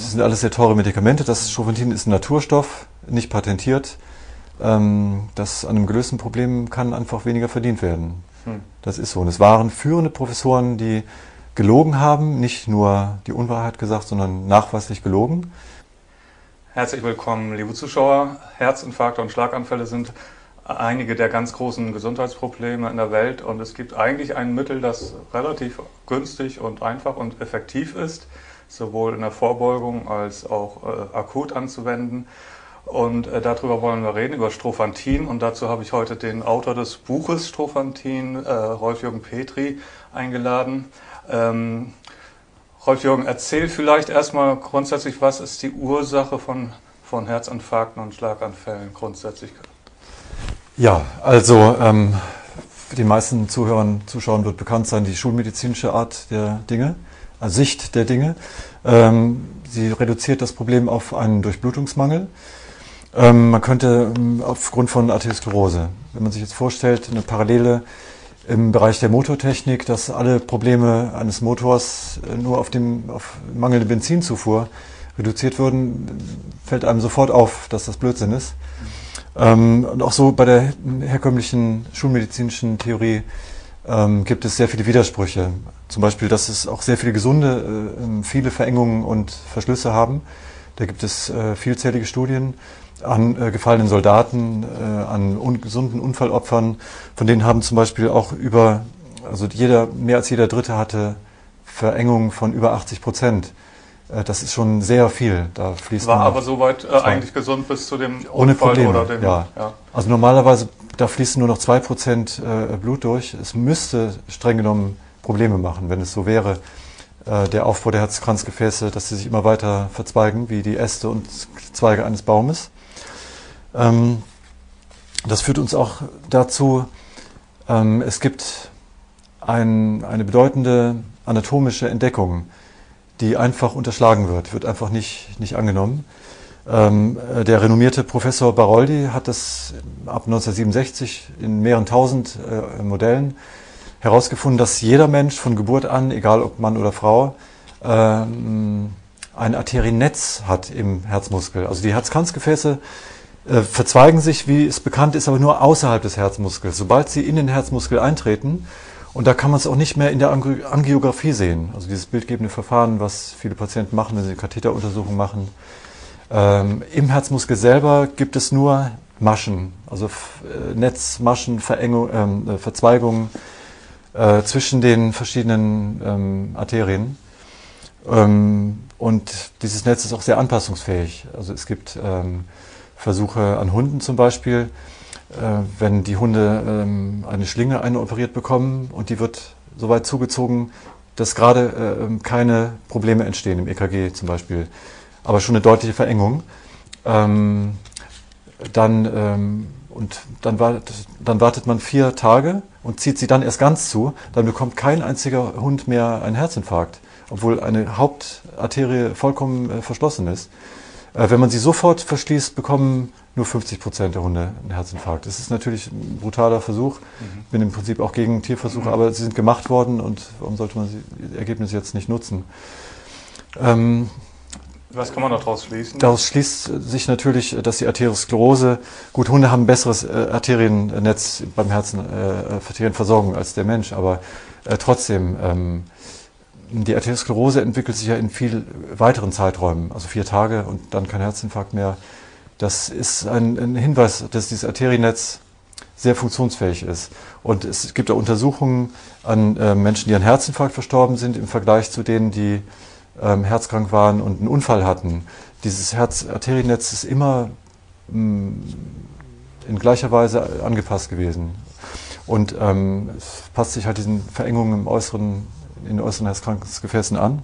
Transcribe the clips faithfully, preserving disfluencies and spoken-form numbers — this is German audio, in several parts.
das sind alles sehr teure Medikamente. Das Strophantin ist ein Naturstoff, nicht patentiert. Ähm, das an einem gelösten Problem kann einfach weniger verdient werden. Hm. Das ist so. Und es waren führende Professoren, die gelogen haben, nicht nur die Unwahrheit gesagt, sondern nachweislich gelogen. Herzlich willkommen, liebe Zuschauer. Herzinfarkte und Schlaganfälle sind einige der ganz großen Gesundheitsprobleme in der Welt und es gibt eigentlich ein Mittel, das relativ günstig und einfach und effektiv ist, sowohl in der Vorbeugung als auch äh, akut anzuwenden. Und äh, darüber wollen wir reden, über Strophantin. Und dazu habe ich heute den Autor des Buches Strophantin, äh, Rolf-Jürgen Petri, eingeladen. Ähm, Rolf-Jürgen, erzähl vielleicht erstmal grundsätzlich, was ist die Ursache von, von Herzinfarkten und Schlaganfällen grundsätzlich? Ja, also ähm, den meisten Zuhörern, Zuschauern wird bekannt sein, die schulmedizinische Art der Dinge, also Sicht der Dinge. Ähm, sie reduziert das Problem auf einen Durchblutungsmangel. Ähm, man könnte ähm, aufgrund von Arteriosklerose, wenn man sich jetzt vorstellt, eine Parallele im Bereich der Motortechnik, dass alle Probleme eines Motors nur auf, dem, auf mangelnde Benzinzufuhr reduziert würden, fällt einem sofort auf, dass das Blödsinn ist. Ähm, und auch so bei der herkömmlichen schulmedizinischen Theorie ähm, gibt es sehr viele Widersprüche. Zum Beispiel, dass es auch sehr viele Gesunde äh, viele Verengungen und Verschlüsse haben. Da gibt es äh, vielzählige Studien an äh, gefallenen Soldaten, äh, an ungesunden Unfallopfern. Von denen haben zum Beispiel auch über, also jeder, mehr als jeder Dritte hatte Verengungen von über achtzig Prozent. Äh, das ist schon sehr viel. Da fließt War aber soweit äh, eigentlich gesund bis zu dem ohne Unfall Probleme, oder dem... Ja. Ja. Also normalerweise, da fließen nur noch zwei Prozent äh, Blut durch. Es müsste streng genommen Probleme machen, wenn es so wäre. Äh, der Aufbau der Herzkranzgefäße, dass sie sich immer weiter verzweigen, wie die Äste und Zweige eines Baumes. Ähm, das führt uns auch dazu, ähm, es gibt ein, eine bedeutende anatomische Entdeckung, die einfach unterschlagen wird, wird einfach nicht, nicht angenommen. Ähm, der renommierte Professor Baroldi hat das ab neunzehnhundertsiebenundsechzig in mehreren tausend äh, Modellen herausgefunden, dass jeder Mensch von Geburt an, egal ob Mann oder Frau, ähm, ein Arteriennetz hat im Herzmuskel. Also die Herzkranzgefäße äh, verzweigen sich, wie es bekannt ist, aber nur außerhalb des Herzmuskels. Sobald sie in den Herzmuskel eintreten, und da kann man es auch nicht mehr in der Angiografie sehen, also dieses bildgebende Verfahren, was viele Patienten machen, wenn sie eine Katheteruntersuchung machen. Ähm, Im Herzmuskel selber gibt es nur Maschen, also äh, Netzmaschen, Verengung, ähm, Verzweigungen äh, zwischen den verschiedenen ähm, Arterien. Ähm, und dieses Netz ist auch sehr anpassungsfähig. Also es gibt ähm, Versuche an Hunden zum Beispiel, äh, wenn die Hunde ähm, eine Schlinge einoperiert bekommen und die wird so weit zugezogen, dass gerade äh, keine Probleme entstehen, im E K G zum Beispiel, aber schon eine deutliche Verengung. Ähm, dann, ähm, und dann, wartet, dann wartet man vier Tage und zieht sie dann erst ganz zu, dann bekommt kein einziger Hund mehr einen Herzinfarkt, obwohl eine Hauptarterie vollkommen äh, verschlossen ist. Äh, wenn man sie sofort verschließt, bekommen nur fünfzig Prozent der Hunde einen Herzinfarkt. Das ist natürlich ein brutaler Versuch. Ich bin im Prinzip auch gegen Tierversuche, mhm. aber sie sind gemacht worden und warum sollte man die Ergebnisse jetzt nicht nutzen? Ähm, Was kann man daraus schließen? Daraus schließt sich natürlich, dass die Arteriosklerose, gut, Hunde haben ein besseres äh, Arteriennetz beim Herzen, äh, Arterienversorgung als der Mensch, aber äh, trotzdem, ähm, die Arteriosklerose entwickelt sich ja in viel weiteren Zeiträumen, also vier Tage und dann kein Herzinfarkt mehr. Das ist ein, ein Hinweis, dass dieses Arteriennetz sehr funktionsfähig ist. Und es gibt auch Untersuchungen an äh, Menschen, die an Herzinfarkt verstorben sind, im Vergleich zu denen, die ähm, herzkrank waren und einen Unfall hatten. Dieses Herz-Arteriennetz ist immer mh, in gleicher Weise angepasst gewesen. Und ähm, es passt sich halt diesen Verengungen im äußeren, in den äußeren Herzkranzgefäßen an.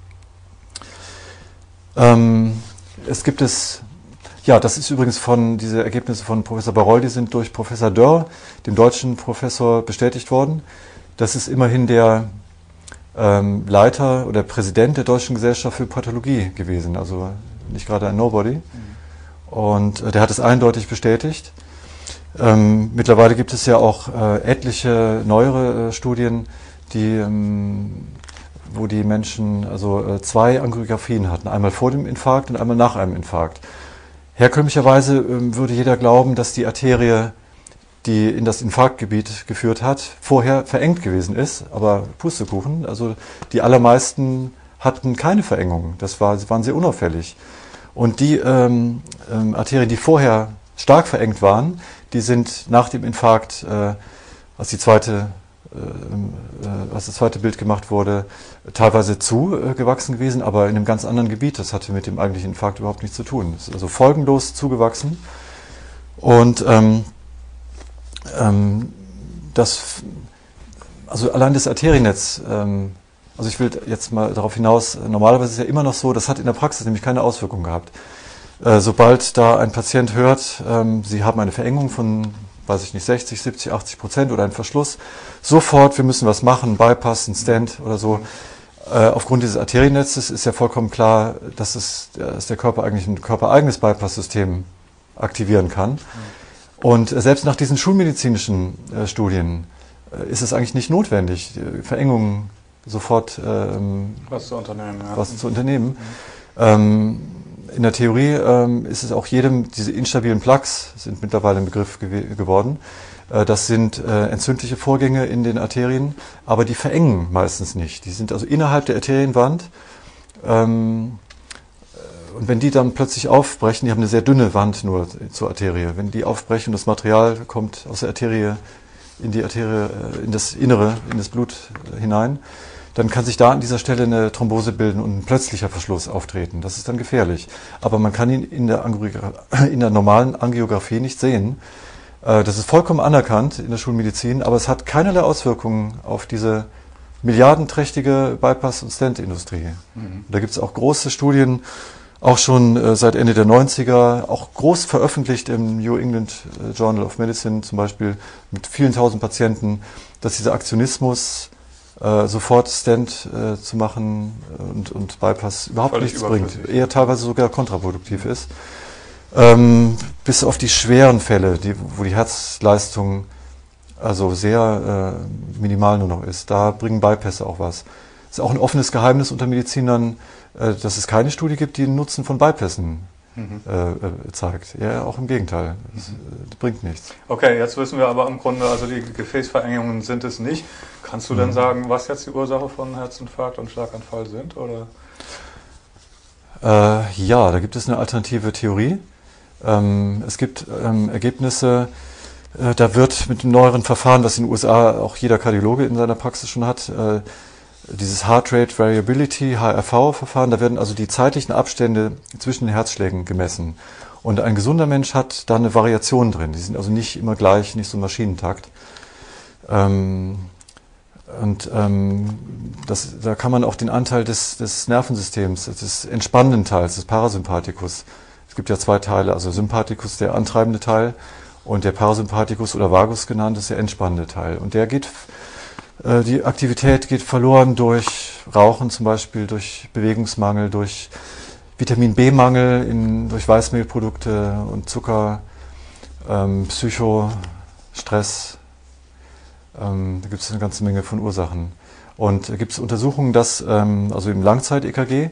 Ähm, es gibt es Ja, das ist übrigens von, diese Ergebnisse von Professor Baroldi sind durch Professor Dörr, dem deutschen Professor, bestätigt worden. Das ist immerhin der ähm, Leiter oder Präsident der Deutschen Gesellschaft für Pathologie gewesen, also nicht gerade ein Nobody. Mhm. Und äh, der hat es eindeutig bestätigt. Ähm, mittlerweile gibt es ja auch äh, etliche neuere äh, Studien, die ähm, wo die Menschen also äh, zwei Angiografien hatten, einmal vor dem Infarkt und einmal nach einem Infarkt. Herkömmlicherweise äh, würde jeder glauben, dass die Arterie, die in das Infarktgebiet geführt hat, vorher verengt gewesen ist, aber Pustekuchen, also die allermeisten hatten keine Verengung, das war, waren sehr unauffällig. Und die ähm, ähm, Arterien, die vorher stark verengt waren, die sind nach dem Infarkt, äh, als, die zweite, äh, äh, als das zweite Bild gemacht wurde, teilweise zugewachsen äh, gewesen, aber in einem ganz anderen Gebiet. Das hatte mit dem eigentlichen Infarkt überhaupt nichts zu tun. Das ist also folgenlos zugewachsen. Und ähm, ähm, das, also allein das Arteriennetz, ähm, also ich will jetzt mal darauf hinaus, normalerweise ist es ja immer noch so, das hat in der Praxis nämlich keine Auswirkungen gehabt. Äh, sobald da ein Patient hört, ähm, Sie haben eine Verengung von, weiß ich nicht, sechzig, siebzig, achtzig Prozent oder einen Verschluss, sofort, wir müssen was machen, Bypass, ein Stent oder so. Äh, aufgrund dieses Arteriennetzes ist ja vollkommen klar, dass, es, dass der Körper eigentlich ein körpereigenes Bypass-System aktivieren kann. Und äh, selbst nach diesen schulmedizinischen äh, Studien äh, ist es eigentlich nicht notwendig, die Verengungen sofort ähm, was zu unternehmen. Ja. Was zu unternehmen. Mhm. Ähm, in der Theorie ähm, ist es auch jedem, diese instabilen Plaques sind mittlerweile ein Begriff gew geworden, äh, das sind äh, entzündliche Vorgänge in den Arterien, aber die verengen meistens nicht. Die sind also innerhalb der Arterienwand ähm, und wenn die dann plötzlich aufbrechen, die haben eine sehr dünne Wand nur zur Arterie, wenn die aufbrechen und das Material kommt aus der Arterie in die Arterie, in das Innere, in das Blut hinein, dann kann sich da an dieser Stelle eine Thrombose bilden und ein plötzlicher Verschluss auftreten. Das ist dann gefährlich. Aber man kann ihn in der, in der normalen Angiografie nicht sehen. Das ist vollkommen anerkannt in der Schulmedizin, aber es hat keinerlei Auswirkungen auf diese milliardenträchtige Bypass- und Stent-Industrie. Mhm. Da gibt es auch große Studien, auch schon seit Ende der neunziger, auch groß veröffentlicht im New England Journal of Medicine zum Beispiel mit vielen tausend Patienten, dass dieser Aktionismus, Äh, sofort Stent äh, zu machen und, und Bypass überhaupt Völlig nichts bringt, eher teilweise sogar kontraproduktiv ist. Ähm, bis auf die schweren Fälle, die, wo die Herzleistung also sehr äh, minimal nur noch ist, da bringen Bypässe auch was. Es ist auch ein offenes Geheimnis unter Medizinern, äh, dass es keine Studie gibt, die den Nutzen von Bypässen Mhm. Äh, zeigt. Ja, auch im Gegenteil. Das, das bringt nichts. Okay, jetzt wissen wir aber im Grunde, also die Gefäßverengungen sind es nicht. Kannst du mhm. denn sagen, was jetzt die Ursache von Herzinfarkt und Schlaganfall sind? Oder? Äh, ja, da gibt es eine alternative Theorie. Ähm, es gibt ähm, Ergebnisse, äh, da wird mit dem neueren Verfahren, was in den U S A auch jeder Kardiologe in seiner Praxis schon hat, äh, dieses Heart Rate Variability, H R V-Verfahren, da werden also die zeitlichen Abstände zwischen den Herzschlägen gemessen. Und ein gesunder Mensch hat da eine Variation drin. Die sind also nicht immer gleich, nicht so Maschinentakt. Ähm, und ähm, das, da kann man auch den Anteil des, des Nervensystems, des entspannenden Teils, des Parasympathikus, es gibt ja zwei Teile, also Sympathikus, der antreibende Teil, und der Parasympathikus oder Vagus genannt, ist der entspannende Teil. Und der geht Die Aktivität geht verloren durch Rauchen zum Beispiel, durch Bewegungsmangel, durch Vitamin B-Mangel, in, durch Weißmehlprodukte und Zucker, ähm, Psycho, Stress. Ähm, da gibt es eine ganze Menge von Ursachen. Und da gibt es Untersuchungen, dass, ähm, also im Langzeit-E K G,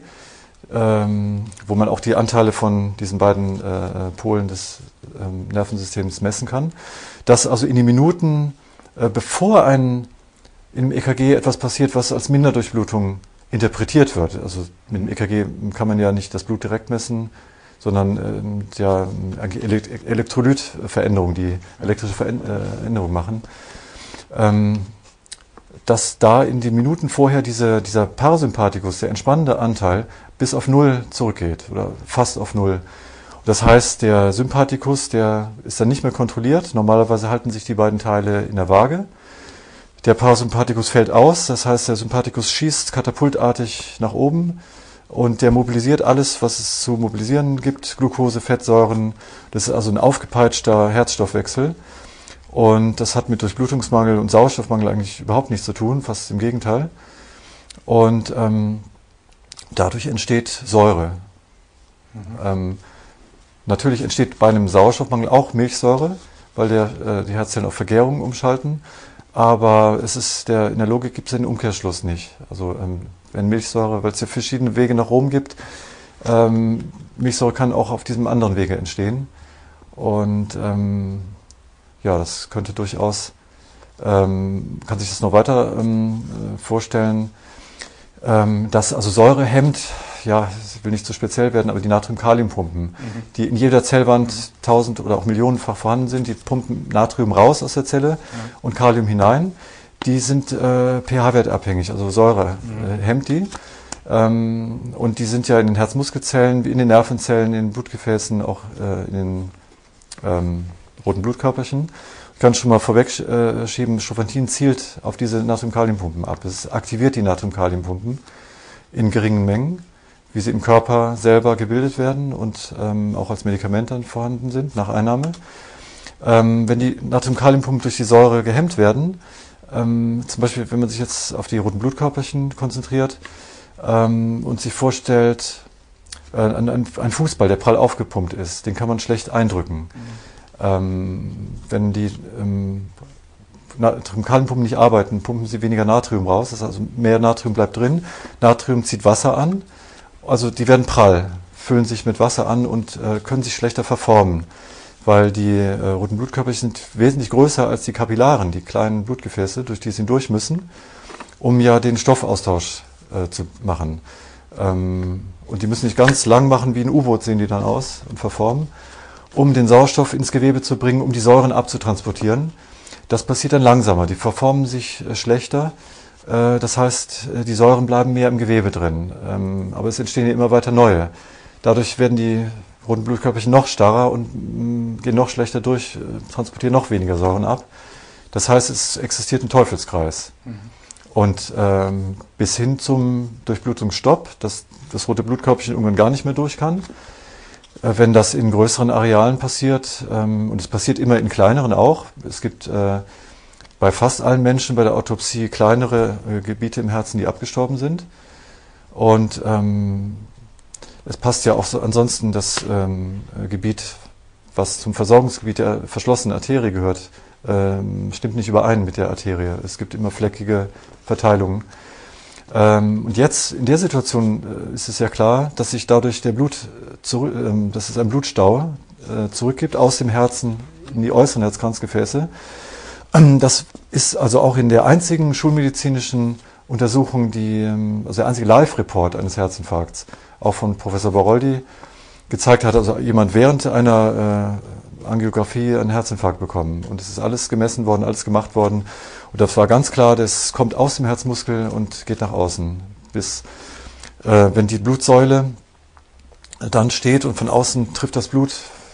ähm, wo man auch die Anteile von diesen beiden äh, Polen des ähm, Nervensystems messen kann, dass also in den Minuten, äh, bevor ein im E K G etwas passiert, was als Minderdurchblutung interpretiert wird. Also mit dem E K G kann man ja nicht das Blut direkt messen, sondern ähm, ja Elektrolytveränderungen, die elektrische Veränderungen machen. Ähm, dass da in den Minuten vorher diese, dieser Parasympathikus, der entspannende Anteil, bis auf Null zurückgeht oder fast auf Null. Das heißt, der Sympathikus, der ist dann nicht mehr kontrolliert. Normalerweise halten sich die beiden Teile in der Waage. Der Parasympathikus fällt aus, das heißt, der Sympathikus schießt katapultartig nach oben und der mobilisiert alles, was es zu mobilisieren gibt, Glucose, Fettsäuren. Das ist also ein aufgepeitschter Herzstoffwechsel und das hat mit Durchblutungsmangel und Sauerstoffmangel eigentlich überhaupt nichts zu tun, fast im Gegenteil. Und ähm, dadurch entsteht Säure. Mhm. Ähm, natürlich entsteht bei einem Sauerstoffmangel auch Milchsäure, weil der, äh, die Herzzellen auf Vergärung umschalten. aber es ist der, in der Logik gibt es den Umkehrschluss nicht. Also ähm, wenn Milchsäure, weil es ja verschiedene Wege nach Rom gibt, ähm, Milchsäure kann auch auf diesem anderen Wege entstehen. Und ähm, ja, das könnte durchaus, ähm, kann sich das noch weiter ähm, vorstellen, ähm, dass also Säure hemmt, ja, ich will nicht zu speziell werden, aber die Natrium-Kalium-Pumpen, mhm. die in jeder Zellwand mhm. tausend oder auch millionenfach vorhanden sind, die pumpen Natrium raus aus der Zelle ja. und Kalium hinein. Die sind äh, pH-Wert abhängig, also Säure mhm. äh, hemmt die. Ähm, und die sind ja in den Herzmuskelzellen, wie in den Nervenzellen, in den Blutgefäßen, auch äh, in den ähm, roten Blutkörperchen. Ich kann schon mal vorweg äh, schieben, Sulfatin zielt auf diese Natrium-Kalium-Pumpen ab. Es aktiviert die Natrium-Kalium-Pumpen in geringen Mengen, wie sie im Körper selber gebildet werden und ähm, auch als Medikament dann vorhanden sind, nach Einnahme. Ähm, wenn die Natrium-Kalium-Pumpen durch die Säure gehemmt werden, ähm, zum Beispiel, wenn man sich jetzt auf die roten Blutkörperchen konzentriert ähm, und sich vorstellt, äh, ein, ein Fußball, der prall aufgepumpt ist, den kann man schlecht eindrücken. Mhm. Ähm, wenn die ähm, Natrium-Kalium-Pumpen nicht arbeiten, pumpen sie weniger Natrium raus, das heißt also mehr Natrium bleibt drin, Natrium zieht Wasser an, also die werden prall, füllen sich mit Wasser an und äh, können sich schlechter verformen, weil die äh, roten Blutkörperchen sind wesentlich größer als die Kapillaren, die kleinen Blutgefäße, durch die sie hindurch müssen, um ja den Stoffaustausch äh, zu machen. Ähm, und die müssen nicht ganz lang machen, wie ein U-Boot sehen die dann aus und verformen, um den Sauerstoff ins Gewebe zu bringen, um die Säuren abzutransportieren. Das passiert dann langsamer, die verformen sich äh, schlechter. Äh, das heißt, äh, die Säuren bleiben mehr im Gewebe drin, ähm, aber es entstehen ja immer weiter neue. Dadurch werden die roten Blutkörperchen noch starrer und mh, gehen noch schlechter durch, äh, transportieren noch weniger Säuren ab. Das heißt, es existiert ein Teufelskreis. Mhm. Und ähm, bis hin zum Durchblutungsstopp, dass das rote Blutkörperchen irgendwann gar nicht mehr durch kann. Wenn das in größeren Arealen passiert, ähm, und es passiert immer in kleineren auch, es gibt äh, bei fast allen Menschen bei der Autopsie kleinere äh, Gebiete im Herzen, die abgestorben sind. Und ähm, es passt ja auch so ansonsten das ähm, Gebiet, was zum Versorgungsgebiet der verschlossenen Arterie gehört, ähm, stimmt nicht überein mit der Arterie. Es gibt immer fleckige Verteilungen. Ähm, und jetzt, in der Situation, äh, ist es ja klar, dass sich dadurch der Blut, zurück, ähm, dass es einen Blutstau äh, zurückgibt aus dem Herzen in die äußeren Herzkranzgefäße. Ähm, das ist also auch in der einzigen schulmedizinischen Untersuchung, die, ähm, also der einzige Live-Report eines Herzinfarkts, auch von Professor Baroldi, gezeigt hat, also jemand während einer äh, Angiografie einen Herzinfarkt bekommen. Und es ist alles gemessen worden, alles gemacht worden. Und das war ganz klar, das kommt aus dem Herzmuskel und geht nach außen. Bis, äh, wenn die Blutsäule dann steht und von außen trifft das Blut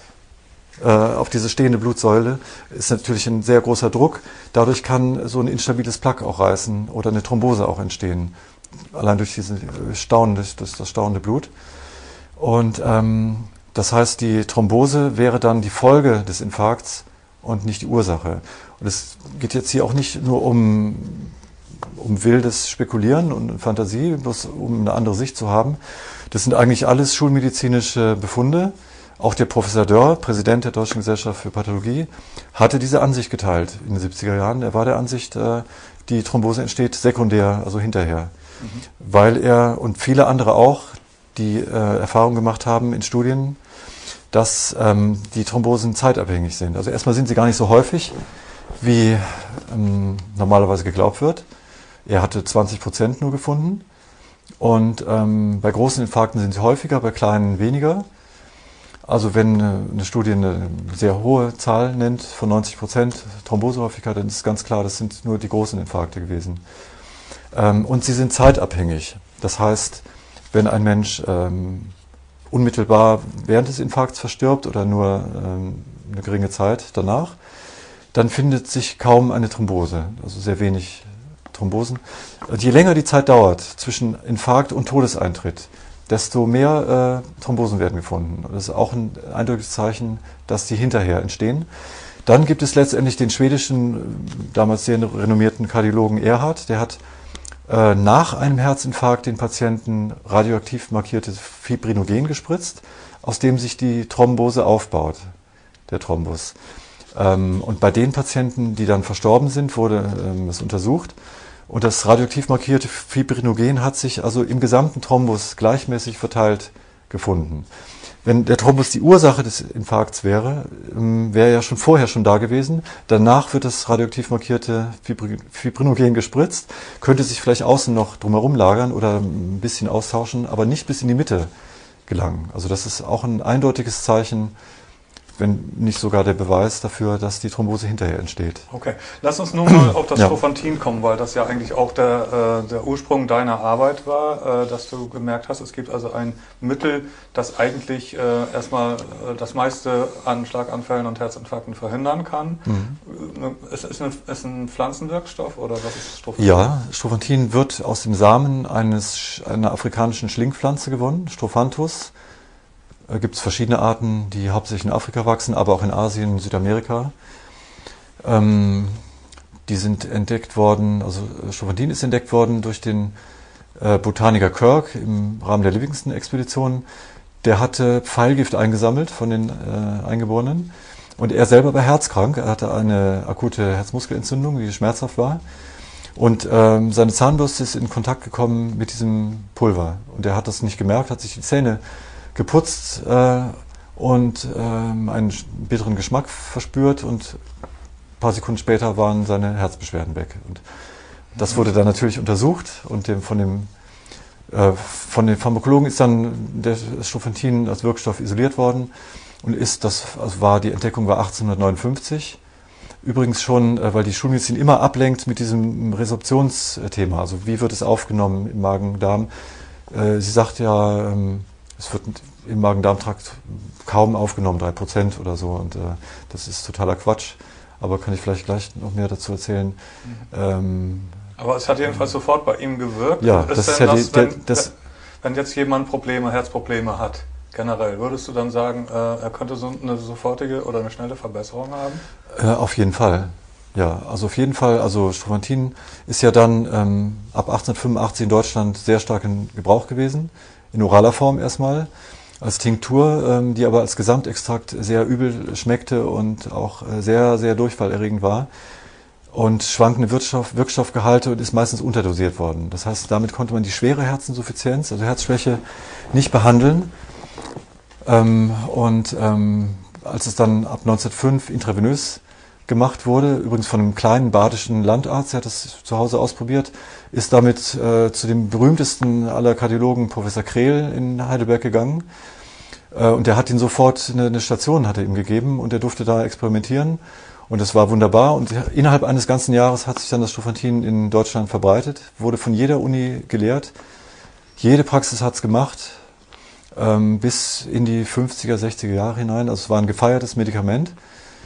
äh, auf diese stehende Blutsäule, ist natürlich ein sehr großer Druck. Dadurch kann so ein instabiles Plaque auch reißen oder eine Thrombose auch entstehen. Allein durch diese Staunen, durch, durch das staunende Blut. Und ähm, das heißt, die Thrombose wäre dann die Folge des Infarkts und nicht die Ursache. Und es geht jetzt hier auch nicht nur um, um wildes Spekulieren und Fantasie, bloß um eine andere Sicht zu haben. Das sind eigentlich alles schulmedizinische Befunde. Auch der Professor Dörr, Präsident der Deutschen Gesellschaft für Pathologie, hatte diese Ansicht geteilt in den siebziger Jahren. Er war der Ansicht, die Thrombose entsteht sekundär, also hinterher. Mhm. Weil er und viele andere auch die äh, Erfahrung gemacht haben in Studien, dass ähm, die Thrombosen zeitabhängig sind. Also erstmal sind sie gar nicht so häufig, wie ähm, normalerweise geglaubt wird. Er hatte zwanzig Prozent nur gefunden. Und ähm, bei großen Infarkten sind sie häufiger, bei kleinen weniger. Also wenn äh, eine Studie eine sehr hohe Zahl nennt, von neunzig Prozent Thrombosehäufigkeit, dann ist ganz klar, das sind nur die großen Infarkte gewesen. Ähm, und sie sind zeitabhängig. Das heißt, wenn ein Mensch ähm, unmittelbar während des Infarkts verstirbt oder nur ähm, eine geringe Zeit danach, dann findet sich kaum eine Thrombose, also sehr wenig Thrombosen. Und je länger die Zeit dauert zwischen Infarkt und Todeseintritt, desto mehr äh, Thrombosen werden gefunden. Das ist auch ein eindeutiges Zeichen, dass die hinterher entstehen. Dann gibt es letztendlich den schwedischen, damals sehr renommierten Kardiologen Erhard, der hat äh, nach einem Herzinfarkt den Patienten radioaktiv markiertes Fibrinogen gespritzt, aus dem sich die Thrombose aufbaut, der Thrombus. Ähm, und bei den Patienten, die dann verstorben sind, wurde ähm, es untersucht. Und das radioaktiv markierte Fibrinogen hat sich also im gesamten Thrombus gleichmäßig verteilt gefunden. Wenn der Thrombus die Ursache des Infarkts wäre, ähm, wäre er ja schon vorher schon da gewesen. Danach wird das radioaktiv markierte Fibri Fibrinogen gespritzt, könnte sich vielleicht außen noch drumherum lagern oder ein bisschen austauschen, aber nicht bis in die Mitte gelangen. Also das ist auch ein eindeutiges Zeichen, wenn nicht sogar der Beweis dafür, dass die Thrombose hinterher entsteht. Okay, lass uns nun mal auf das Ja. Strophantin kommen, weil das ja eigentlich auch der, äh, der Ursprung deiner Arbeit war, äh, dass du gemerkt hast, es gibt also ein Mittel, das eigentlich äh, erstmal äh, das meiste an Schlaganfällen und Herzinfarkten verhindern kann. Mhm. Ist es ein, ist ein Pflanzenwirkstoff oder was ist Strophantin? Ja, Strophantin wird aus dem Samen eines, einer afrikanischen Schlingpflanze gewonnen, Strophanthus. Da gibt es verschiedene Arten, die hauptsächlich in Afrika wachsen, aber auch in Asien und Südamerika. Ähm, die sind entdeckt worden, also Strophantin ist entdeckt worden durch den äh, Botaniker Kirk im Rahmen der Livingston-Expedition. Der hatte Pfeilgift eingesammelt von den äh, Eingeborenen und er selber war herzkrank. Er hatte eine akute Herzmuskelentzündung, die schmerzhaft war. Und ähm, seine Zahnbürste ist in Kontakt gekommen mit diesem Pulver. Und er hat das nicht gemerkt, hat sich die Zähne geputzt äh, und ähm, einen bitteren Geschmack verspürt und ein paar Sekunden später waren seine Herzbeschwerden weg. Und das wurde dann natürlich untersucht und dem, von, dem, äh, von den Pharmakologen ist dann der Strophantin als Wirkstoff isoliert worden und ist, das also war die Entdeckung war achtzehnhundertneunundfünfzig. Übrigens schon, äh, weil die Schulmedizin immer ablenkt mit diesem Resorptionsthema, also wie wird es aufgenommen im Magen-Darm. Äh, sie sagt ja, ähm, es wird im Magen-Darm-Trakt kaum aufgenommen, drei Prozent oder so. Und äh, das ist totaler Quatsch. Aber kann ich vielleicht gleich noch mehr dazu erzählen. Mhm. Ähm, Aber es hat jedenfalls ähm, sofort bei ihm gewirkt. Ja, ist das ist denn ja das, die, der, wenn, das, wenn jetzt jemand Probleme, Herzprobleme hat, generell, würdest du dann sagen, äh, er könnte so eine sofortige oder eine schnelle Verbesserung haben? Äh, auf jeden Fall. Ja, also auf jeden Fall. Also Strophantin ist ja dann ähm, ab achtzehnhundertfünfundachtzig in Deutschland sehr stark in Gebrauch gewesen. In oraler Form erstmal, als Tinktur, ähm, die aber als Gesamtextrakt sehr übel schmeckte und auch äh, sehr, sehr durchfallerregend war. Und schwankende Wirkstoff, Wirkstoffgehalte und ist meistens unterdosiert worden. Das heißt, damit konnte man die schwere Herzinsuffizienz, also Herzschwäche, nicht behandeln. Ähm, und ähm, als es dann ab neunzehnhundertfünf intravenös gemacht wurde, übrigens von einem kleinen badischen Landarzt, der hat das zu Hause ausprobiert, ist damit äh, zu dem berühmtesten aller Kardiologen, Professor Krehl, in Heidelberg gegangen. Äh, und der hat ihn sofort, eine, eine Station hat er ihm gegeben und er durfte da experimentieren. Und das war wunderbar. Und innerhalb eines ganzen Jahres hat sich dann das Strophantin in Deutschland verbreitet, wurde von jeder Uni gelehrt. Jede Praxis hat es gemacht, ähm, bis in die fünfziger, sechziger Jahre hinein. Also es war ein gefeiertes Medikament.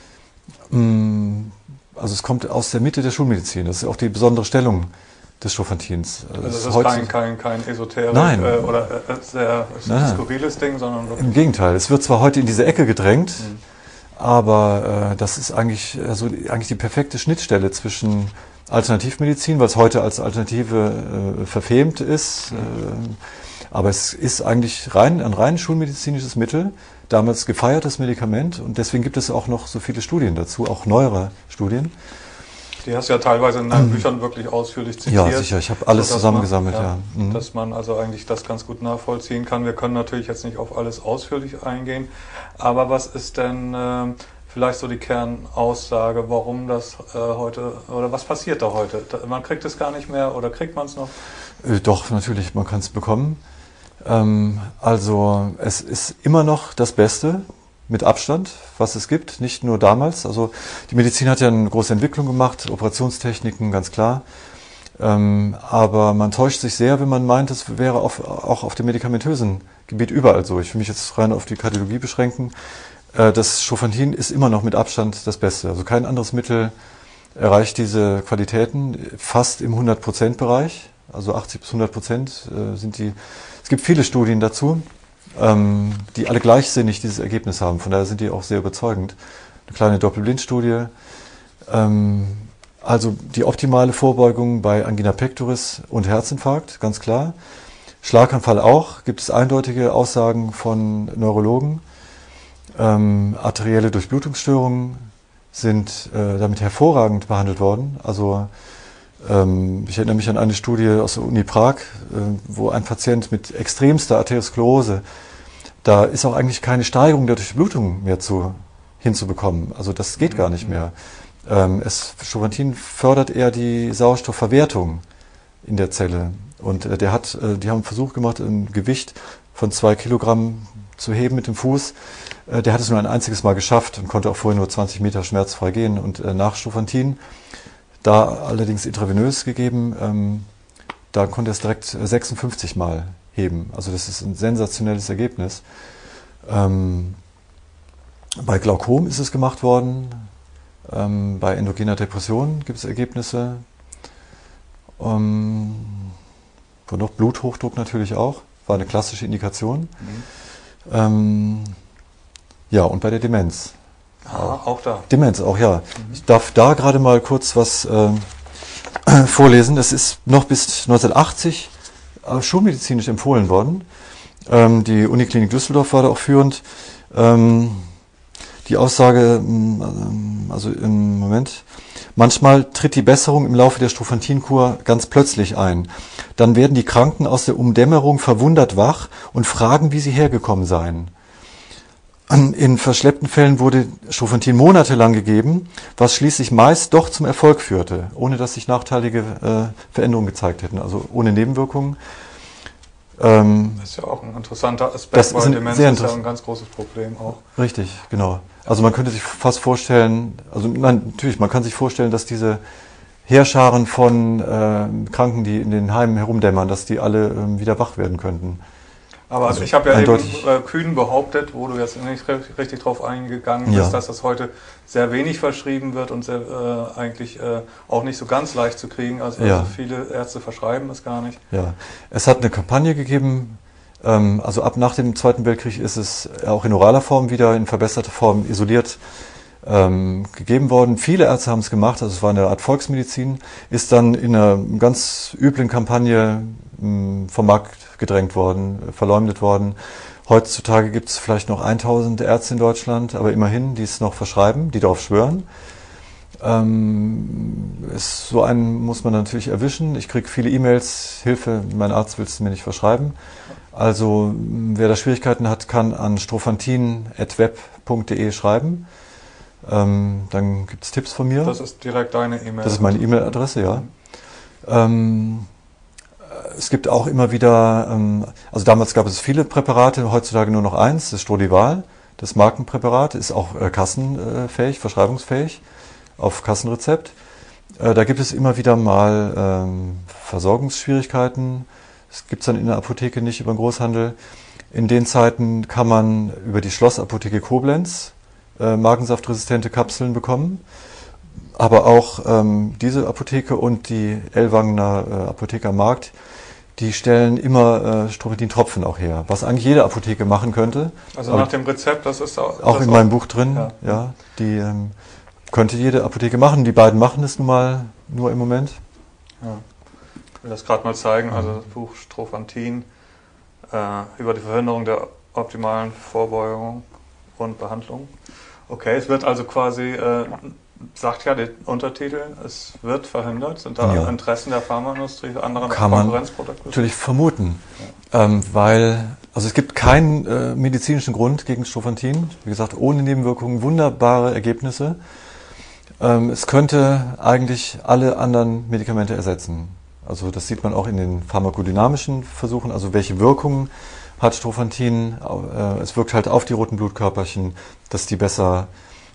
Also es kommt aus der Mitte der Schulmedizin. Das ist auch die besondere Stellung des Strophantins. Also das ist kein, kein, kein esoterisch Nein. Äh, oder äh, sehr Nein. skurriles Ding, sondern wirklich. Im Gegenteil. Es wird zwar heute in diese Ecke gedrängt, mhm. aber äh, das ist eigentlich, also eigentlich die perfekte Schnittstelle zwischen Alternativmedizin, weil es heute als Alternative äh, verfemt ist. Mhm. Äh, aber es ist eigentlich rein, ein rein schulmedizinisches Mittel, damals gefeiertes Medikament und deswegen gibt es auch noch so viele Studien dazu, auch neuere Studien. Die hast du ja teilweise in deinen ähm, Büchern wirklich ausführlich zitiert. Ja, sicher, ich habe alles so, zusammengesammelt. Man, ja, ja. Mhm. Dass man also eigentlich das ganz gut nachvollziehen kann. Wir können natürlich jetzt nicht auf alles ausführlich eingehen, aber was ist denn äh, vielleicht so die Kernaussage, warum das äh, heute, oder was passiert da heute? Man kriegt es gar nicht mehr oder kriegt man es noch? Äh, doch, natürlich, man kann es bekommen. Ähm, also es ist immer noch das Beste, mit Abstand, was es gibt, nicht nur damals. Also die Medizin hat ja eine große Entwicklung gemacht, Operationstechniken, ganz klar. Ähm, aber man täuscht sich sehr, wenn man meint, es wäre auf, auch auf dem medikamentösen Gebiet überall so. Ich will mich jetzt rein auf die Kardiologie beschränken. Äh, das Strophantin ist immer noch mit Abstand das Beste. Also kein anderes Mittel erreicht diese Qualitäten, fast im hundert Prozent Bereich. Also achtzig bis hundert Prozent äh, sind die. Es gibt viele Studien dazu, ähm, die alle gleichsinnig dieses Ergebnis haben. Von daher sind die auch sehr überzeugend. Eine kleine Doppelblindstudie. Ähm, also die optimale Vorbeugung bei Angina pectoris und Herzinfarkt, ganz klar. Schlaganfall auch, gibt es eindeutige Aussagen von Neurologen. Ähm, arterielle Durchblutungsstörungen sind äh, damit hervorragend behandelt worden. Also ähm, ich erinnere mich an eine Studie aus der Uni Prag, äh, wo ein Patient mit extremster Arteriosklerose, da ist auch eigentlich keine Steigerung der Durchblutung mehr zu, hinzubekommen. Also das geht gar nicht mehr. Ähm, es, Strofantin fördert eher die Sauerstoffverwertung in der Zelle. Und äh, der hat, äh, die haben einen Versuch gemacht, ein Gewicht von zwei Kilogramm zu heben mit dem Fuß. Äh, der hat es nur ein einziges Mal geschafft und konnte auch vorher nur zwanzig Meter schmerzfrei gehen. Und äh, nach Strofantin, da allerdings intravenös gegeben, ähm, da konnte er es direkt sechsundfünfzig Mal heben. Also das ist ein sensationelles Ergebnis. Ähm, bei Glaukom ist es gemacht worden. Ähm, bei endogener Depression gibt es Ergebnisse. Ähm, und noch Bluthochdruck natürlich auch. War eine klassische Indikation. Mhm. Ähm, ja, und bei der Demenz. Aha, auch da. Demenz auch, ja. Mhm. Ich darf da gerade mal kurz was äh, vorlesen. Das ist noch bis neunzehnhundertachtzig äh, schulmedizinisch empfohlen worden. Ähm, die Uniklinik Düsseldorf war da auch führend. Ähm, die Aussage, also im Moment, manchmal tritt die Besserung im Laufe der Strofantinkur ganz plötzlich ein. Dann werden die Kranken aus der Umdämmerung verwundert wach und fragen, wie sie hergekommen seien. In verschleppten Fällen wurde Strofantin monatelang gegeben, was schließlich meist doch zum Erfolg führte, ohne dass sich nachteilige äh, Veränderungen gezeigt hätten, also ohne Nebenwirkungen. Ähm, das ist ja auch ein interessanter Aspekt, das weil ist ein Demenz sehr ist ja ein ganz großes Problem auch. Richtig, genau. Also man könnte sich fast vorstellen, also nein, natürlich, man kann sich vorstellen, dass diese Heerscharen von äh, Kranken, die in den Heimen herumdämmern, dass die alle äh, wieder wach werden könnten. Aber Also ich habe ja eindeutig eben äh, kühn behauptet, wo du jetzt nicht richtig drauf eingegangen bist, Ja. dass das heute sehr wenig verschrieben wird und sehr, äh, eigentlich äh, auch nicht so ganz leicht zu kriegen. Also, Ja. also viele Ärzte verschreiben es gar nicht. Ja, es hat eine Kampagne gegeben, ähm, also ab nach dem Zweiten Weltkrieg ist es auch in oraler Form wieder in verbesserter Form isoliert ähm, gegeben worden. Viele Ärzte haben es gemacht, also es war eine Art Volksmedizin, ist dann in einer ganz üblen Kampagne mh, vom Markt gedrängt worden, verleumdet worden. Heutzutage gibt es vielleicht noch tausend Ärzte in Deutschland, aber immerhin, die es noch verschreiben, die darauf schwören. Ähm, ist, so einen muss man natürlich erwischen. Ich kriege viele E-Mails, Hilfe, mein Arzt will es mir nicht verschreiben. Also wer da Schwierigkeiten hat, kann an strofantin at web punkt de schreiben. Ähm, dann gibt es Tipps von mir. Das ist direkt deine E-Mail. Das ist meine E-Mail-Adresse, ja. Ähm, es gibt auch immer wieder, ähm, also damals gab es viele Präparate, heutzutage nur noch eins, das Strodival. Das Markenpräparat ist auch äh, kassenfähig, verschreibungsfähig, auf Kassenrezept. Äh, da gibt es immer wieder mal ähm, Versorgungsschwierigkeiten. Das gibt es dann in der Apotheke nicht über den Großhandel. In den Zeiten kann man über die Schlossapotheke Koblenz äh, magensaftresistente Kapseln bekommen. Aber auch ähm, diese Apotheke und die Ellwangener äh, Apotheke am Markt, die stellen immer äh, Strofantin-Tropfen auch her, was eigentlich jede Apotheke machen könnte. Also Aber nach dem Rezept, das ist auch... Auch das in auch, meinem Buch drin, ja. ja, die ähm, könnte jede Apotheke machen. Die beiden machen es nun mal nur im Moment. Ja. Ich will das gerade mal zeigen, also das Buch Strofantin äh, über die Verhinderung der optimalen Vorbeugung und Behandlung. Okay, es wird also quasi, äh, sagt ja der Untertitel, es wird verhindert. Sind da Ja. Interessen der Pharmaindustrie, andere Kann man Konkurrenzprodukte? natürlich vermuten, ähm, weil, also es gibt keinen äh, medizinischen Grund gegen Strofantin. Wie gesagt, ohne Nebenwirkungen, wunderbare Ergebnisse. Ähm, es könnte eigentlich alle anderen Medikamente ersetzen. Also das sieht man auch in den pharmakodynamischen Versuchen, also welche Wirkungen hat Strofantin. Äh, es wirkt halt auf die roten Blutkörperchen, dass die besser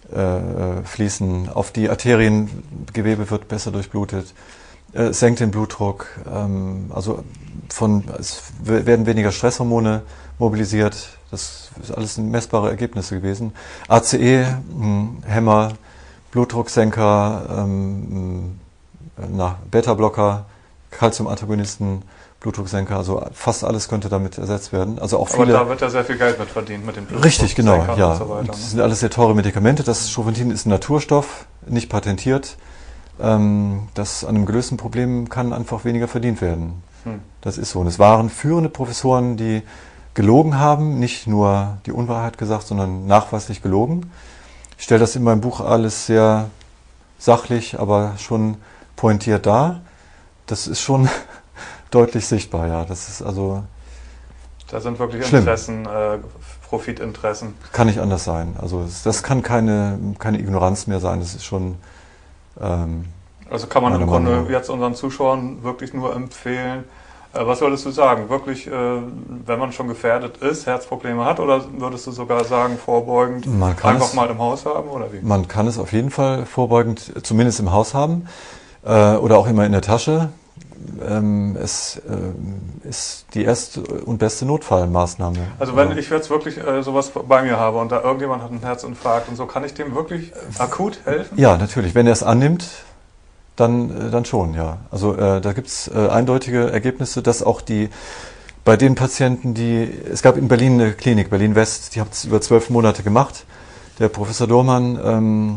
äh, fließen, auf die Arteriengewebe wird besser durchblutet, äh, es senkt den Blutdruck, ähm, also von, es werden weniger Stresshormone mobilisiert, das ist alles messbare Ergebnisse gewesen. A C E-Hämmer, Blutdrucksenker, ähm, na, Beta-Blocker, Calcium-Antagonisten, Blutdrucksenker, also fast alles könnte damit ersetzt werden. Also auch viele. Aber da wird ja sehr viel Geld mit verdient mit dem Blutdruck. Richtig, genau, ja. Und so weiter, das ne? sind alles sehr teure Medikamente. Das Strofantin ist ein Naturstoff, nicht patentiert. Ähm, das an einem gelösten Problem kann einfach weniger verdient werden. Hm. Das ist so. Und es waren führende Professoren, die gelogen haben, nicht nur die Unwahrheit gesagt, sondern nachweislich gelogen. Ich stelle das in meinem Buch alles sehr sachlich, aber schon pointiert dar. Das ist schon deutlich sichtbar, ja. Das ist also Da sind wirklich schlimm. Interessen, äh, Profitinteressen. Kann nicht anders sein. Also das kann keine, keine Ignoranz mehr sein. Das ist schon... Ähm, also kann man im Meinung. Grunde jetzt unseren Zuschauern wirklich nur empfehlen, äh, was würdest du sagen? Wirklich, äh, wenn man schon gefährdet ist, Herzprobleme hat, oder würdest du sogar sagen, vorbeugend Man kann einfach es- mal im Haus haben, oder wie? Man kann es auf jeden Fall vorbeugend, zumindest im Haus haben, äh, oder auch immer in der Tasche. Ähm, es äh, ist die erste und beste Notfallmaßnahme. Also wenn ich jetzt wirklich äh, sowas bei mir habe und da irgendjemand hat einen Herzinfarkt und so, kann ich dem wirklich akut helfen? Ja, natürlich. Wenn er es annimmt, dann, äh, dann schon, ja. Also äh, da gibt es äh, eindeutige Ergebnisse, dass auch die bei den Patienten, die, es gab in Berlin eine Klinik, Berlin-West, die hat es über zwölf Monate gemacht. Der Professor Dohrmann ähm,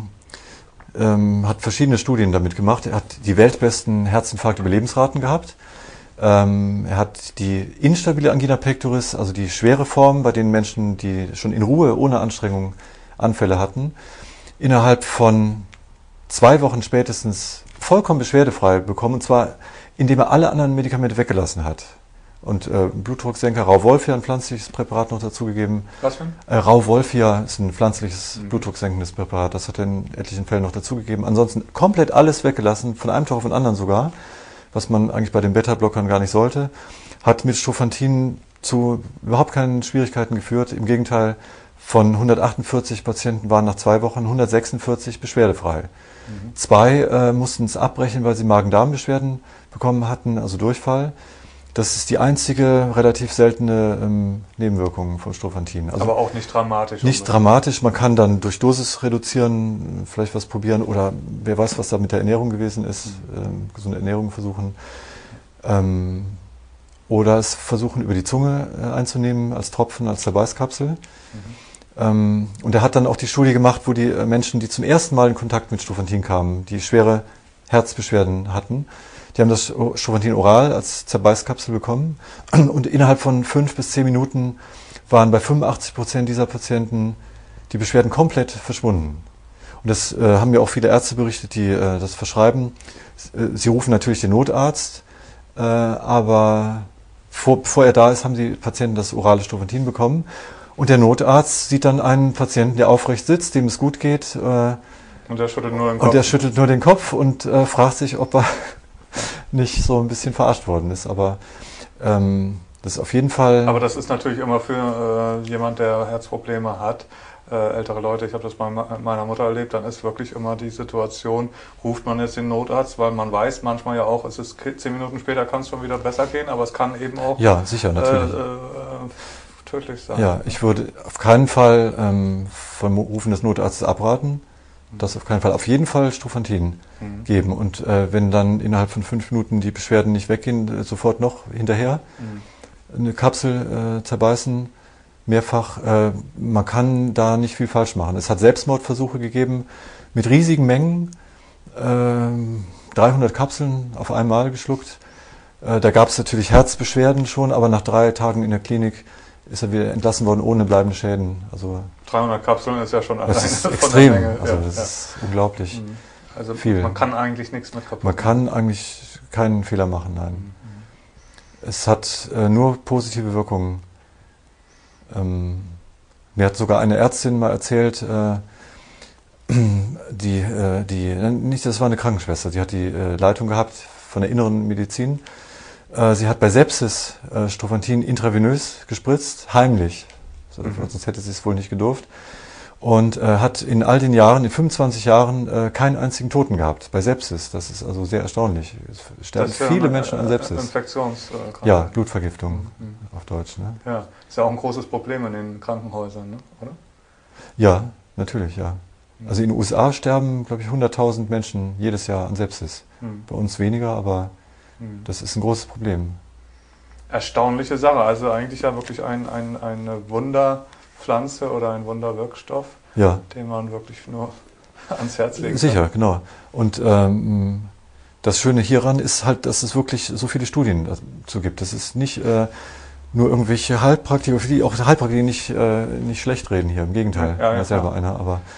ähm, hat verschiedene Studien damit gemacht. Er hat die weltbesten Herzinfarkt-Überlebensraten gehabt. Ähm, er hat die instabile Angina pectoris, also die schwere Form bei den Menschen, die schon in Ruhe, ohne Anstrengung Anfälle hatten, innerhalb von zwei Wochen spätestens vollkommen beschwerdefrei bekommen, und zwar indem er alle anderen Medikamente weggelassen hat. Und äh, Blutdrucksenker, Rauwolfia, ein pflanzliches Präparat noch dazugegeben. Was für ein? Äh, Rauwolfia ist ein pflanzliches Mhm. blutdrucksenkendes Präparat, das hat er in etlichen Fällen noch dazugegeben. Ansonsten komplett alles weggelassen, von einem Tag auf den anderen sogar, was man eigentlich bei den Beta-Blockern gar nicht sollte. Hat mit Strophantin zu überhaupt keinen Schwierigkeiten geführt. Im Gegenteil, von hundertachtundvierzig Patienten waren nach zwei Wochen hundertsechsundvierzig beschwerdefrei. Mhm. Zwei äh, mussten es abbrechen, weil sie Magen-Darm-Beschwerden bekommen hatten, also Durchfall. Das ist die einzige relativ seltene ähm, Nebenwirkung von Strophantin. Also Aber auch nicht dramatisch. nicht oder? dramatisch, man kann dann durch Dosis reduzieren, vielleicht was probieren oder wer weiß, was da mit der Ernährung gewesen ist, ähm, gesunde Ernährung versuchen. Ähm, oder es versuchen über die Zunge äh, einzunehmen, als Tropfen, als Zerbeißkapsel. Mhm. Ähm, und er hat dann auch die Studie gemacht, wo die äh, Menschen, die zum ersten Mal in Kontakt mit Strophantin kamen, die schwere Herzbeschwerden hatten, die haben das Strophantin oral als Zerbeißkapsel bekommen und innerhalb von fünf bis zehn Minuten waren bei fünfundachtzig Prozent dieser Patienten die Beschwerden komplett verschwunden. Und das äh, haben mir auch viele Ärzte berichtet, die äh, das verschreiben. Sie rufen natürlich den Notarzt, äh, aber vor, bevor er da ist, haben die Patienten das orale Strophantin bekommen. Und der Notarzt sieht dann einen Patienten, der aufrecht sitzt, dem es gut geht. Äh, Und der schüttelt nur den Kopf. und der schüttelt nur den Kopf und äh, fragt sich, ob er nicht so ein bisschen verarscht worden ist. Aber ähm, das ist auf jeden Fall... Aber das ist natürlich immer für äh, jemand, der Herzprobleme hat, äh, ältere Leute, ich habe das bei meiner Mutter erlebt, dann ist wirklich immer die Situation, ruft man jetzt den Notarzt, weil man weiß manchmal ja auch, es ist zehn Minuten später kann es schon wieder besser gehen, aber es kann eben auch ja, sicher, natürlich. Äh, äh, tödlich sein. Ja, ich würde auf keinen Fall ähm, vom Rufen des Notarztes abraten. Das auf keinen Fall. Auf jeden Fall Strophantin Mhm. geben. Und äh, wenn dann innerhalb von fünf Minuten die Beschwerden nicht weggehen, äh, sofort noch hinterher Mhm. eine Kapsel äh, zerbeißen, mehrfach. Äh, man kann da nicht viel falsch machen. Es hat Selbstmordversuche gegeben mit riesigen Mengen, äh, dreihundert Kapseln auf einmal geschluckt. Äh, da gab es natürlich Herzbeschwerden schon, aber nach drei Tagen in der Klinik ist er wieder entlassen worden ohne bleibende Schäden. Also dreihundert Kapseln ist ja schon das alleine ist von extrem. der Menge. Also ja, das ja. ist unglaublich. Mhm. Also viel. man kann eigentlich nichts mit kaputt Man machen. kann eigentlich keinen Fehler machen, nein. Mhm. Es hat äh, nur positive Wirkungen. Ähm, mir hat sogar eine Ärztin mal erzählt, äh, die, äh, die, nicht, das war eine Krankenschwester, die hat die äh, Leitung gehabt von der inneren Medizin. Äh, sie hat bei Sepsis äh, Strophantin intravenös gespritzt, heimlich, so, Mhm. sonst hätte sie es wohl nicht gedurft. Und äh, hat in all den Jahren, in fünfundzwanzig Jahren, äh, keinen einzigen Toten gehabt bei Sepsis. Das ist also sehr erstaunlich. Es sterben Das ist ja viele eine, Menschen an äh, Sepsis. Infektionskrankheit. Ja, Blutvergiftung Mhm. auf Deutsch. Ne? Ja, ist ja auch ein großes Problem in den Krankenhäusern, ne? Oder? Ja, natürlich, ja. Also in den U S A sterben, glaube ich, hunderttausend Menschen jedes Jahr an Sepsis. Mhm. Bei uns weniger, aber Mhm. das ist ein großes Problem. Erstaunliche Sache, also eigentlich ja wirklich ein, ein, eine Wunderpflanze oder ein Wunderwirkstoff, Ja, den man wirklich nur ans Herz legen sicher, kann. genau. Und ähm, das Schöne hieran ist halt, dass es wirklich so viele Studien dazu gibt. Das ist nicht äh, nur irgendwelche Heilpraktiker, für die auch Heilpraktiker nicht, äh, nicht schlecht reden hier, im Gegenteil. Ja, ja, ich bin selber klar. einer, aber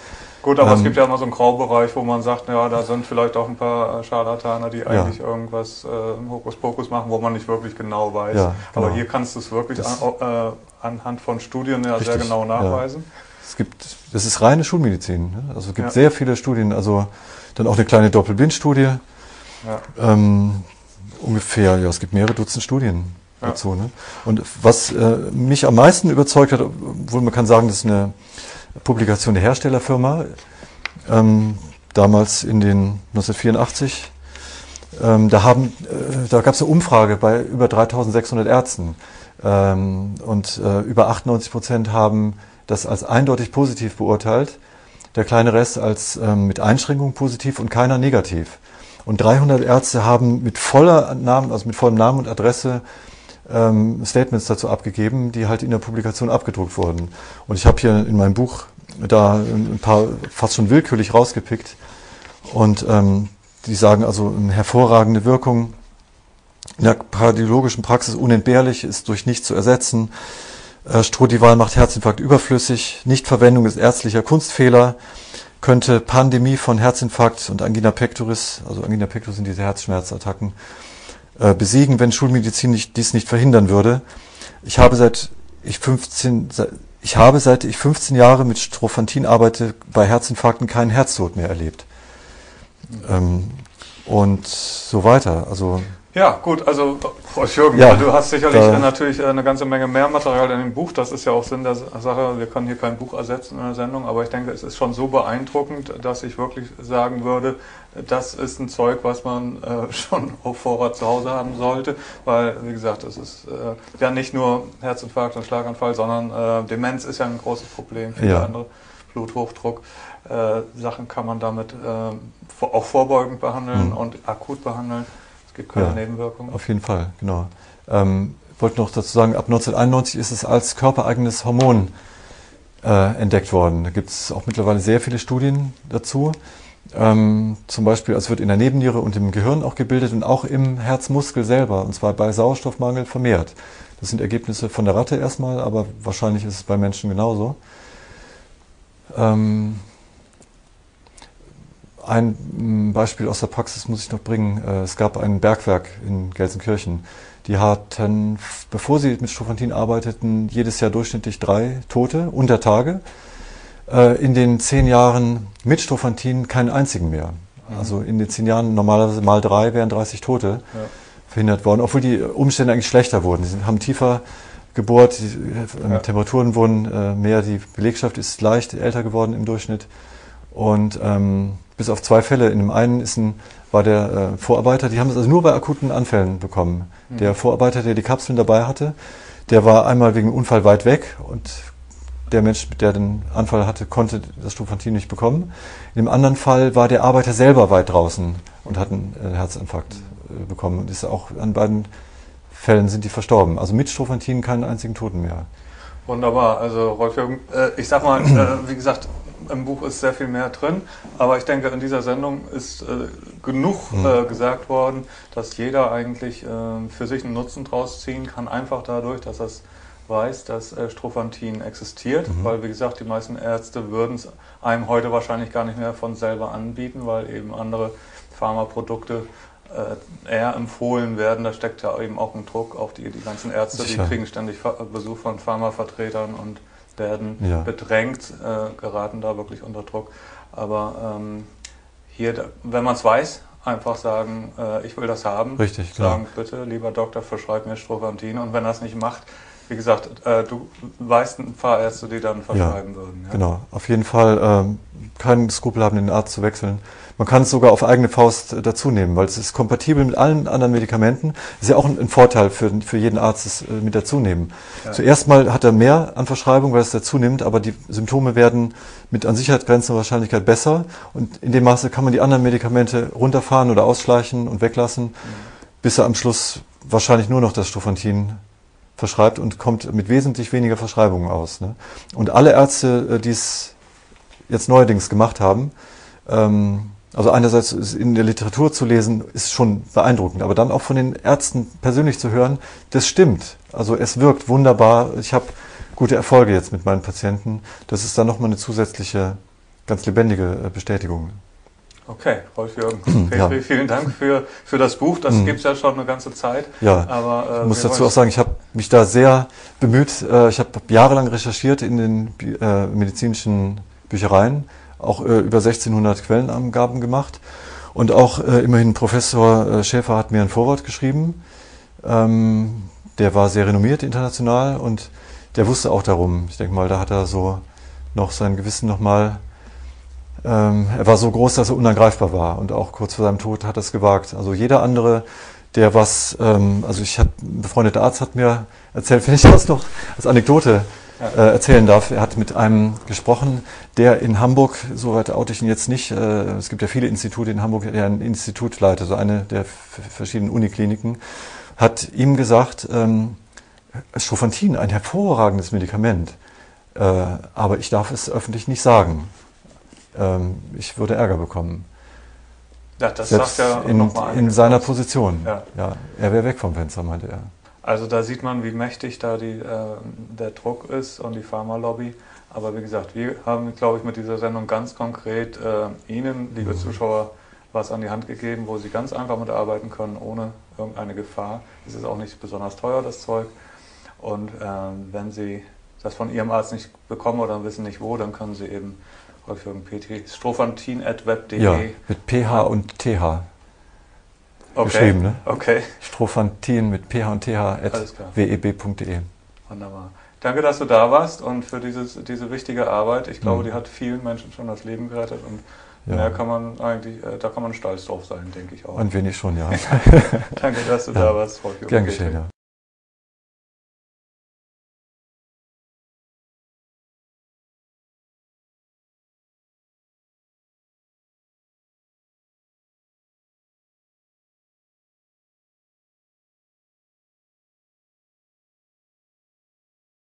Gut, aber ähm, es gibt ja immer so einen Graubereich, wo man sagt, ja, da sind vielleicht auch ein paar Scharlatane, die eigentlich ja. irgendwas äh, Hokuspokus machen, wo man nicht wirklich genau weiß. Ja, genau. Aber hier kannst du es wirklich das, an, äh, anhand von Studien ja richtig, sehr genau nachweisen. Ja. Es gibt, das ist reine Schulmedizin. Ne? Also es gibt ja. sehr viele Studien, also dann auch eine kleine Doppelblindstudie. Ja. Ähm, ungefähr, ja, es gibt mehrere Dutzend Studien ja. dazu. Ne? Und was äh, mich am meisten überzeugt hat, obwohl man kann sagen, das ist eine Publikation der Herstellerfirma, ähm, damals in den neunzehnhundertvierundachtzig, ähm, da, haben, äh, da gab es eine Umfrage bei über dreitausendsechshundert Ärzten ähm, und äh, über achtundneunzig Prozent haben das als eindeutig positiv beurteilt, der kleine Rest als ähm, mit Einschränkung positiv und keiner negativ. Und dreihundert Ärzte haben mit voller Namen, also mit vollem Namen und Adresse ähm, Statements dazu abgegeben, die halt in der Publikation abgedruckt wurden. Und ich habe hier in meinem Buch da ein paar fast schon willkürlich rausgepickt. Und ähm, die sagen also eine hervorragende Wirkung, in der kardiologischen Praxis unentbehrlich, ist durch nichts zu ersetzen. Äh, Strodival macht Herzinfarkt überflüssig, Nichtverwendung ist ärztlicher Kunstfehler, könnte Pandemie von Herzinfarkt und Angina pectoris, also Angina pectoris sind diese Herzschmerzattacken, äh, besiegen, wenn Schulmedizin nicht, dies nicht verhindern würde. Ich habe seit ich fünfzehn, ich habe seit ich fünfzehn Jahre mit Strophantin arbeite, bei Herzinfarkten keinen Herztod mehr erlebt. Ähm, und so weiter. Also ja, gut, also Frau Jürgen, ja, du hast sicherlich da, natürlich eine ganze Menge mehr Material in dem Buch. Das ist ja auch Sinn der Sache. Wir können hier kein Buch ersetzen in der Sendung, aber ich denke, es ist schon so beeindruckend, dass ich wirklich sagen würde, das ist ein Zeug, was man äh, schon auf Vorrat zu Hause haben sollte, weil, wie gesagt, es ist äh, ja nicht nur Herzinfarkt und Schlaganfall, sondern äh, Demenz ist ja ein großes Problem, viele ja. andere, Bluthochdruck. Äh, Sachen kann man damit äh, auch vorbeugend behandeln mhm. und akut behandeln. Gibt keine ja, Nebenwirkungen. Auf jeden Fall, genau. Ähm, ich wollte noch dazu sagen, ab neunzehnhunderteinundneunzig ist es als körpereigenes Hormon äh, entdeckt worden. Da gibt es auch mittlerweile sehr viele Studien dazu. Ähm, zum Beispiel, es wird in der Nebenniere und im Gehirn auch gebildet und auch im Herzmuskel selber, und zwar bei Sauerstoffmangel vermehrt. Das sind Ergebnisse von der Ratte erstmal, aber wahrscheinlich ist es bei Menschen genauso. Ähm, Ein Beispiel aus der Praxis muss ich noch bringen. Es gab ein Bergwerk in Gelsenkirchen. Die hatten, bevor sie mit Strophantin arbeiteten, jedes Jahr durchschnittlich drei Tote unter Tage. In den zehn Jahren mit Strophantin keinen einzigen mehr. Also in den zehn Jahren normalerweise mal drei wären dreißig Tote ja. verhindert worden, obwohl die Umstände eigentlich schlechter wurden. Sie haben tiefer gebohrt, die ja. Temperaturen wurden mehr, die Belegschaft ist leicht älter geworden im Durchschnitt. Und ähm, bis auf zwei Fälle, in dem einen ist ein, war der äh, Vorarbeiter, die haben es also nur bei akuten Anfällen bekommen. Mhm. Der Vorarbeiter, der die Kapseln dabei hatte, der war einmal wegen Unfall weit weg und der Mensch, der den Anfall hatte, konnte das Strophantin nicht bekommen. In dem anderen Fall war der Arbeiter selber weit draußen und hat einen äh, Herzinfarkt äh, bekommen. Und ist auch an beiden Fällen sind die verstorben. Also mit Strophantin keinen einzigen Toten mehr. Wunderbar. Also Rolf Jürgen, äh, ich sag mal, äh, wie gesagt, im Buch ist sehr viel mehr drin, aber ich denke, in dieser Sendung ist äh, genug mhm. äh, gesagt worden, dass jeder eigentlich äh, für sich einen Nutzen draus ziehen kann, einfach dadurch, dass er weiß, dass äh, Strophantin existiert, mhm. weil, wie gesagt, die meisten Ärzte würden es einem heute wahrscheinlich gar nicht mehr von selber anbieten, weil eben andere Pharmaprodukte äh, eher empfohlen werden. Da steckt ja eben auch ein Druck auf die, die ganzen Ärzte, Sicher. Die kriegen ständig Besuch von Pharmavertretern und werden ja. bedrängt, äh, geraten da wirklich unter Druck. Aber ähm, hier, wenn man es weiß, einfach sagen, äh, ich will das haben. Richtig, sagen, klar. Bitte, lieber Doktor, verschreib mir Strophantin. Und wenn er es nicht macht, wie gesagt, äh, du weißt ein paar Ärzte, die dann verschreiben ja, würden. Ja? Genau, auf jeden Fall ähm, keinen Skrupel haben, den Arzt zu wechseln. Man kann es sogar auf eigene Faust äh, dazu nehmen, weil es ist kompatibel mit allen anderen Medikamenten. Das ist ja auch ein, ein Vorteil für, für jeden Arzt, das äh, mit dazu nehmen. Ja. Zuerst mal hat er mehr an Verschreibung, weil es dazu nimmt, aber die Symptome werden mit an Sicherheit grenzender Wahrscheinlichkeit besser. Und in dem Maße kann man die anderen Medikamente runterfahren oder ausschleichen und weglassen, mhm. bis er am Schluss wahrscheinlich nur noch das Strophantin verschreibt und kommt mit wesentlich weniger Verschreibungen aus. Ne? Und alle Ärzte, die es jetzt neuerdings gemacht haben, ähm, also einerseits in der Literatur zu lesen, ist schon beeindruckend, aber dann auch von den Ärzten persönlich zu hören, das stimmt. Also es wirkt wunderbar. Ich habe gute Erfolge jetzt mit meinen Patienten. Das ist dann nochmal eine zusätzliche ganz lebendige äh, Bestätigung. Okay, Rolf-Jürgen Petri, ja. vielen Dank für, für das Buch. Das mhm. gibt es ja schon eine ganze Zeit. Ja, aber, äh, ich muss dazu auch sagen, ich habe mich da sehr bemüht. Äh, ich habe jahrelang recherchiert in den äh, medizinischen Büchereien, auch äh, über sechzehnhundert Quellenangaben gemacht. Und auch äh, immerhin Professor äh, Schäfer hat mir ein Vorwort geschrieben. Ähm, der war sehr renommiert international und der wusste auch darum. Ich denke mal, da hat er so noch sein Gewissen nochmal... Ähm, er war so groß, dass er unangreifbar war und auch kurz vor seinem Tod hat er es gewagt. Also jeder andere, der was, ähm, also ich habe, ein befreundeter Arzt hat mir erzählt, wenn ich das noch als Anekdote äh, erzählen darf, er hat mit einem gesprochen, der in Hamburg, soweit oute ich ihn jetzt nicht, äh, es gibt ja viele Institute in Hamburg, der ein Institut leitet, so eine der verschiedenen Unikliniken, hat ihm gesagt, ähm, Strophantin, ein hervorragendes Medikament, äh, aber ich darf es öffentlich nicht sagen. Ich würde Ärger bekommen. Ja, das Selbst sagt ja in, noch mal in seiner Position. Ja. Ja, er wäre weg vom Fenster, meinte er. Also da sieht man, wie mächtig da die, äh, der Druck ist und die Pharmalobby. Aber wie gesagt, wir haben, glaube ich, mit dieser Sendung ganz konkret äh, Ihnen, liebe mhm. Zuschauer, was an die Hand gegeben, wo Sie ganz einfach mitarbeiten können, ohne irgendeine Gefahr. Es ist auch nicht besonders teuer, das Zeug. Und äh, wenn Sie das von Ihrem Arzt nicht bekommen oder wissen nicht wo, dann können Sie eben Rolf-Jürgen Petri, strophantin at web punkt de. Ja, mit P H und T H okay. geschrieben, ne? Okay. Strophantin mit P H und T H at w e b punkt de. Wunderbar. Danke, dass du da warst und für dieses, diese wichtige Arbeit. Ich glaube, mhm. die hat vielen Menschen schon das Leben gerettet und ja. mehr kann man eigentlich, äh, da kann man stolz drauf sein, denke ich auch. Ein wenig schon, ja. Danke, dass du ja. da warst, Rolf-Jürgen Gern geschehen, ja.